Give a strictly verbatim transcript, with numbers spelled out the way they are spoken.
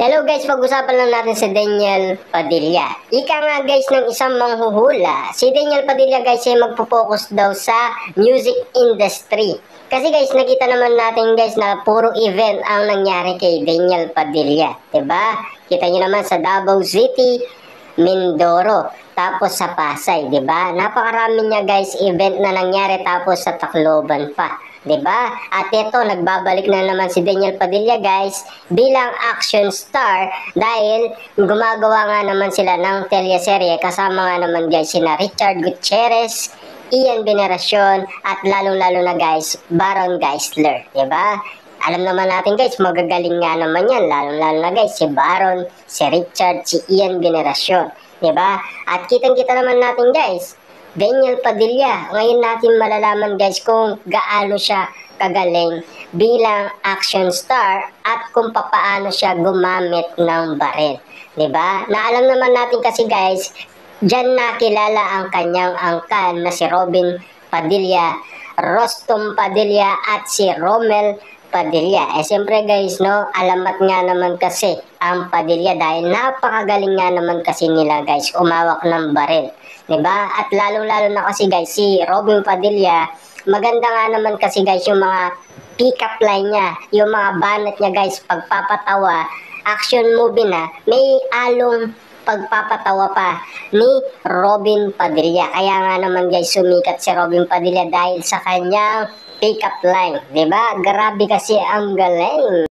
Hello guys, pag-usapan lang natin si Daniel Padilla. Ika nga guys ng isang manghuhula, si Daniel Padilla guys ay magpo-focus daw sa music industry. Kasi guys, nakita naman natin guys na puro event ang nangyari kay Daniel Padilla. Diba? Kita nyo naman sa Davao City, Mindoro, tapos sa Pasay. Diba? Napakarami niya guys event na nangyari tapos sa Tacloban pa. Diba? At ito, nagbabalik na naman si Daniel Padilla guys bilang action star dahil gumagawa nga naman sila ng teleserye kasama nga naman guys sina Richard Gutierrez, Ian Veneracion at lalong-lalo na guys Baron Geisler. Diba? Alam naman natin guys, magagaling nga naman yan, lalong-lalo na guys si Baron, si Richard, si Ian Veneracion. Diba? At kitang-kita naman natin guys Daniel Padilla, ngayon natin malalaman guys kung gaano siya kagaling bilang action star at kung papaano siya gumamit ng baril. Diba? Na alam naman natin kasi guys, dyan nakilala ang kanyang angkan na si Robin Padilla, Rostom Padilla at si Romel Padilla. Eh siyempre guys, no, alamat nga naman kasi ang Padilla dahil napakagaling nga naman kasi nila guys umawak ng baril. Diba? At lalong-lalo na kasi guys, si Robin Padilla, maganda nga naman kasi guys yung mga pick-up line niya, yung mga banat niya guys, pagpapatawa, action movie na, may along pagpapatawa pa ni Robin Padilla. Kaya nga naman guys, sumikat si Robin Padilla dahil sa kanyang pick-up line. Diba? Grabe kasi ang galing.